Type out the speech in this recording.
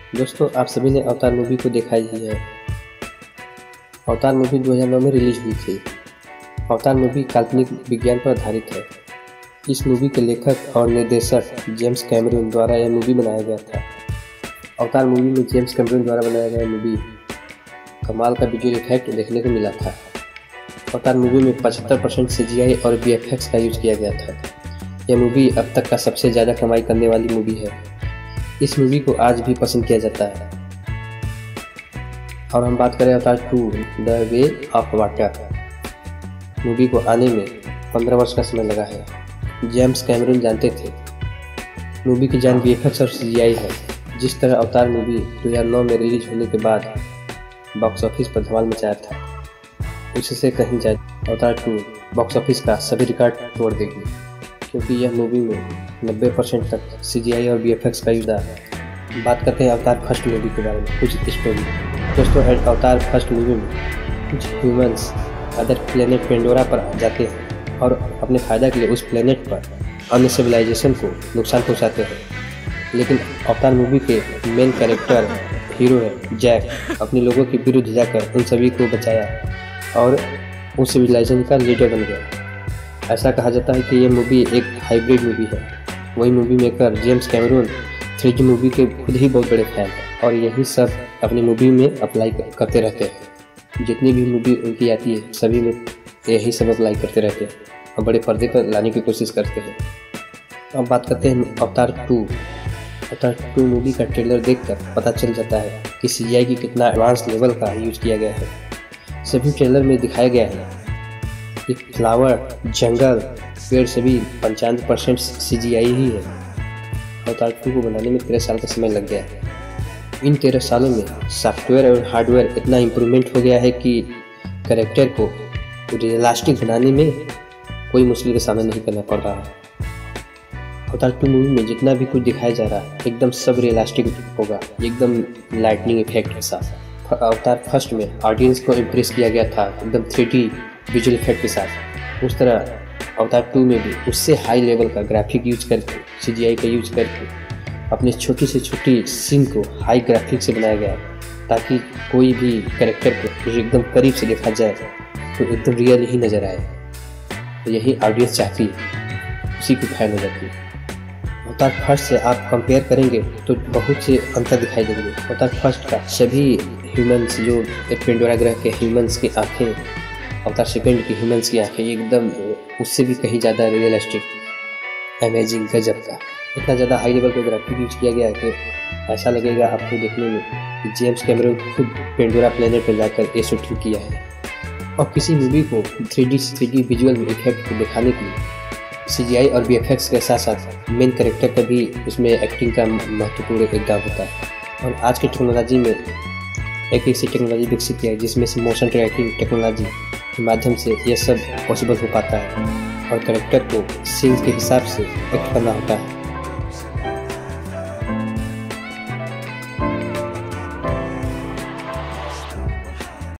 दोस्तों, आप सभी ने अवतार मूवी को देखा ही है। अवतार मूवी 2009 में रिलीज हुई थी। अवतार मूवी काल्पनिक विज्ञान पर आधारित है। इस मूवी के लेखक और निर्देशक जेम्स कैमरून द्वारा यह मूवी बनाया गया था। अवतार मूवी में जेम्स कैमरून द्वारा बनाया गया मूवी कमाल का विजुअल इफेक्ट देखने को मिला था। अवतार मूवी में 75% CGI और VFX का यूज किया गया था। यह मूवी अब तक का सबसे ज़्यादा कमाई करने वाली मूवी है। इस मूवी को आज भी पसंद किया जाता है। और हम बात करें Avatar 2 the way of water, movie को आने में 15 वर्ष का समय लगा है। जेम्स कैमरून जानते थे मूवी की जान VFX और CGI है। जिस तरह अवतार मूवी 2009 में रिलीज होने के बाद बॉक्स ऑफिस पर धमाल मचाया था, उससे कहीं ज़्यादा अवतार 2 बॉक्स ऑफिस का सभी रिकॉर्ड तोड़ देगी, क्योंकि यह मूवी में 90% तक CGI और VFX का यूज है। बात करते हैं अवतार फर्स्ट मूवी के बारे में, कुछ स्टोरी। दोस्तों, अवतार फर्स्ट मूवी में कुछ ह्यूमंस अदर प्लेनेट पेंडोरा पर जाते हैं और अपने फ़ायदा के लिए उस प्लेनेट पर अन्य सिविलाइजेशन को नुकसान पहुंचाते हैं। लेकिन अवतार मूवी के मेन कैरेक्टर हीरो है जैक, अपने लोगों के विरुद्ध जाकर उन सभी को बचाया और उस सिविलाइजेशन का लीडर बन गया। ऐसा कहा जाता है कि यह मूवी एक हाइब्रिड मूवी है। वही movie maker James Cameron 3D movie के खुद ही बहुत बड़े फैन हैं और यही सब अपनी मूवी में अप्लाई करते रहते हैं। जितनी भी मूवी उनकी आती है सभी में यही सब अप्लाई करते रहते हैं और बड़े पर्दे पर लाने की कोशिश करते हैं। अब बात करते हैं अवतार 2। अवतार 2 मूवी का ट्रेलर देखकर पता चल जाता है कि CGI की कितना एडवांस लेवल का यूज किया गया है। सभी ट्रेलर में दिखाया गया है कि फ्लावर, जंगल, पेड़ सभी 95% CGI ही है। अवतार 2 को बनाने में 13 साल का समय लग गया है। इन 13 सालों में सॉफ्टवेयर और हार्डवेयर इतना इम्प्रूवमेंट हो गया है कि कैरेक्टर को रियलिस्टिक बनाने में कोई मुश्किल का सामना नहीं करना पड़ रहा है। अवतार 2 मूवी में जितना भी कुछ दिखाया जा रहा है एकदम सब रियलिस्टिक होगा, एकदम लाइटनिंग इफेक्ट के साथ। अवतार फर्स्ट में ऑडियंस को इम्प्रेस किया गया था एकदम 3D विजुअल इफेक्ट के साथ। उस तरह अवतार 2 में भी उससे हाई लेवल का ग्राफिक यूज करके, CGI का यूज करके अपने छोटी से छोटी सीन को हाई ग्राफिक से बनाया गया ताकि कोई भी कैरेक्टर को एकदम करीब से देखा जाए तो एकदम रियल ही नज़र आए। तो यही ऑडियंस चाहती है, उसी की फैन हो जाती है। अवतार फर्स्ट से आप कंपेयर करेंगे तो बहुत से अंतर दिखाई देंगे। अवतार फर्स्ट का सभी ह्यूमंस, जो पेंडोरा ग्रह के ह्यूमंस की आँखें, अवतार सेकंड की ह्यूमंस की आँखें एकदम उससे भी कहीं ज़्यादा रियलिस्टिक, अमेजिंग, गजब का। इतना ज़्यादा हाई लेवल का ग्राफिक यूज किया गया है कि ऐसा लगेगा आपको देखने में कि जेम्स कैमरून खुद पेंडोरा प्लेनेट पर जाकर ये शूटिंग किया है। और किसी मूवी को 3D विजुअल इफेक्ट को दिखाने के लिए CGI और VFX के साथ साथ मेन कैरेक्टर का भी उसमें एक्टिंग का महत्वपूर्ण योगदान होता है। और आज की टेक्नोलॉजी में एक ऐसी टेक्नोलॉजी विकसित किया है जिसमें से मोशन ट्रैकिंग टेक्नोलॉजी के माध्यम से ये सब पॉसिबल हो पाता है और कैरेक्टर को सीन के हिसाब से एक्ट करना होता है।